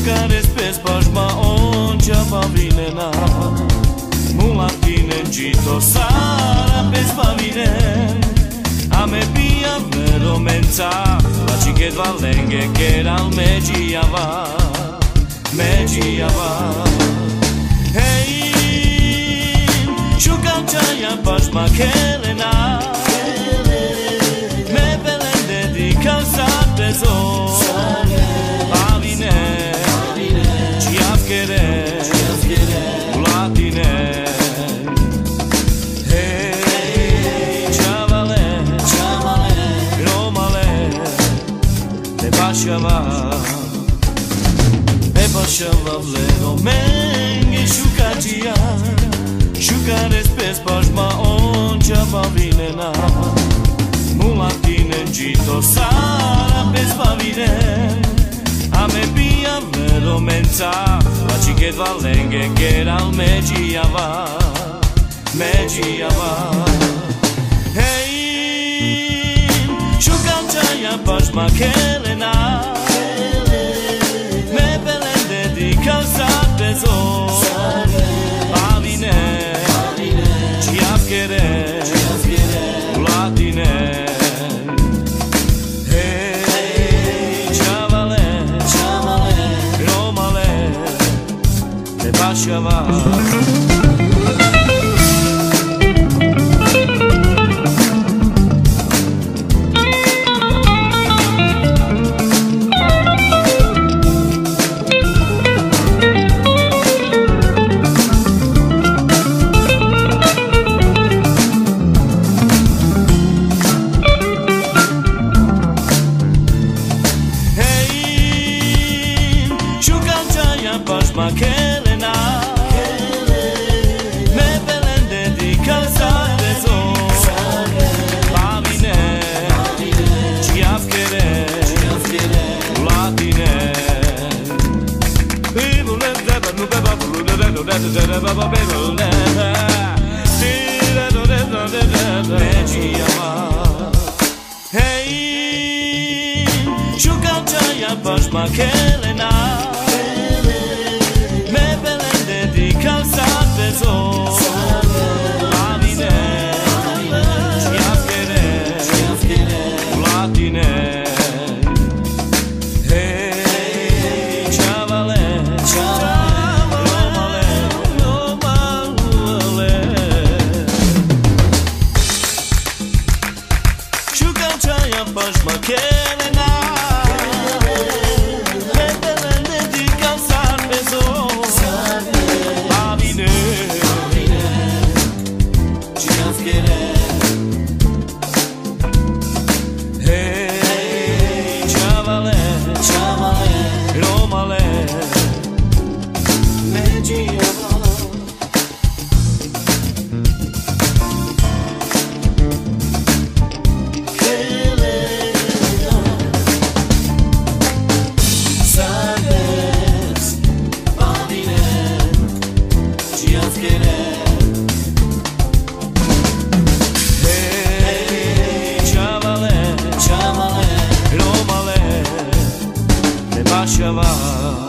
Shukare spes pashma on qapa vinena Mulatinen gjito sara pes pavinen Ame pia vero menca La qiket valenge keral me gjijava Hey, shukam qaja pashma kelena Me belen dedika sa tezor Bashava vlero mengi shukatia Shukare spes pashma on qapa vinena Mulatinen gjito sara pes pavinen Ame pia vlero menca La qiket valenge keral me gjijava Hey, shukam qaja pashma kelena Pashma kelena Me belen dedika sa tezor Pavine Qiaf kere Latine Hey, shukam qaja pashma kelena Pashma kelena Me belen dedika sar bezor Pavine Qiaf kere Hey, qavale Romale Me gjijava Bashava